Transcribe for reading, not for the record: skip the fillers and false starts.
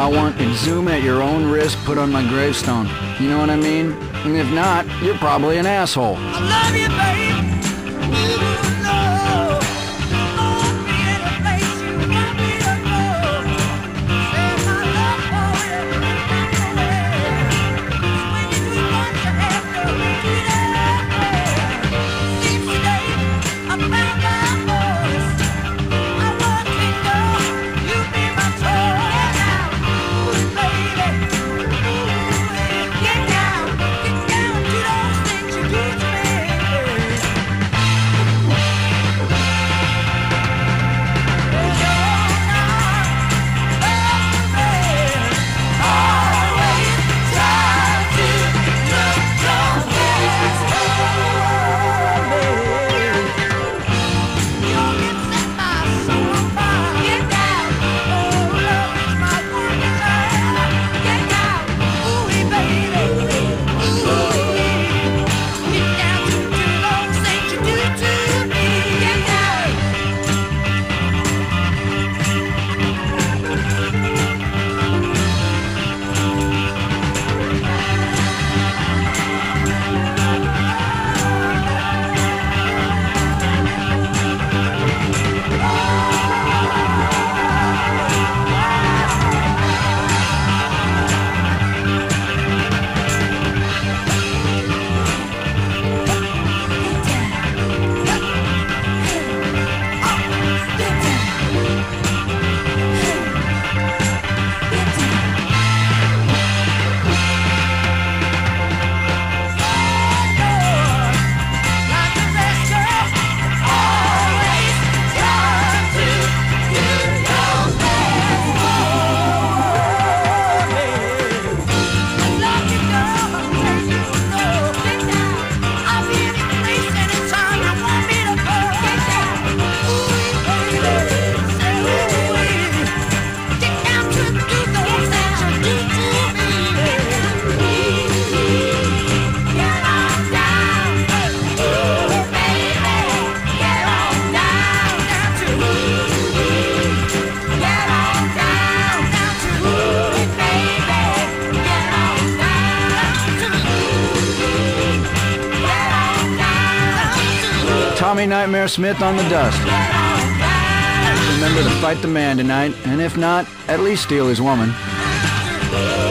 I want exhume at your own risk put on my gravestone. You know what I mean? And if not, you're probably an asshole. I love you, babe. Tommy Nightmare Smith on the dust. Remember to fight the man tonight, and if not, at least steal his woman.